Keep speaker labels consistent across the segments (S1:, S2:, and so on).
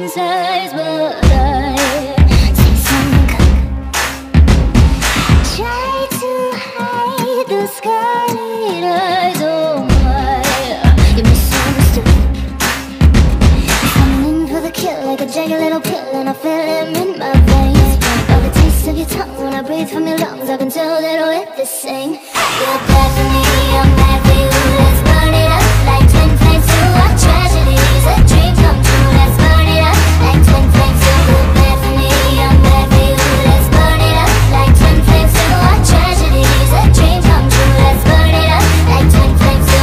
S1: size, but I see something try to hide the scarlet eyes. Oh my, you misunderstood. I'm in for the kill like a jagged little pill, and I feel him in my veins. By the taste of your tongue when I breathe from your lungs, I can tell that we're the same. You're bad for me, I'm bad for you. Let's burn it up like twin flames to our tragedies. A dream come true, let's burn it up like twin flames to. You're bad for me, I'm bad for you. Let's burn it up like twin flames to our tragedies. A dream come true, let's burn it up like twin flames to.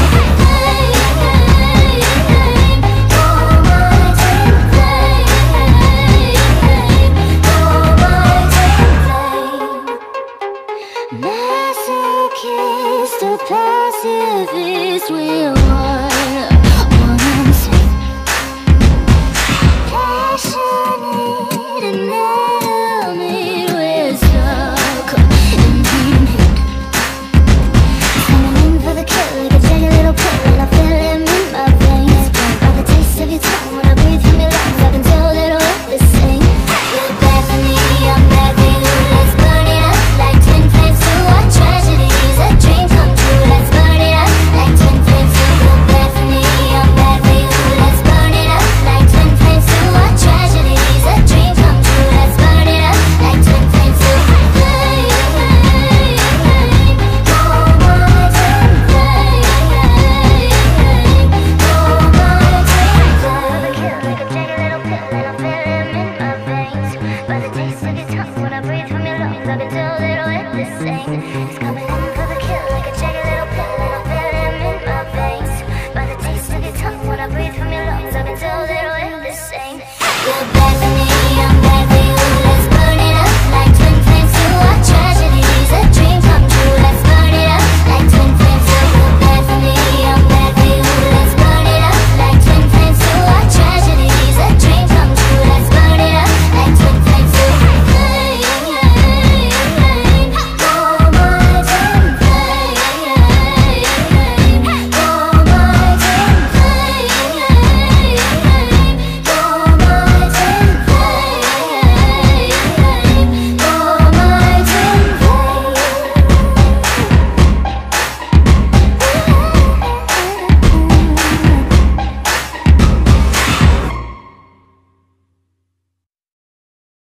S1: Masochist, a pacifist, we're one and same. Passionate and enemy, we're stuck in hate. Coming in for the kill like a jagged little pill, and I feel him in my veins. By the taste of your tongue when I breathe from your lungs, I can tell that we're the same. You're bad for me, I'm bad for you. Let's burn it up like twin flames to our tragedies. A dream come true, let's burn it up like twin flames to. You're bad for me, I'm bad for you. Let's burn it up like twin flames to our tragedies. A dream come true, let's burn it up like twin flames to. By the taste of your tongue when I breathe from your lungs, I can tell that we're the same. It's coming in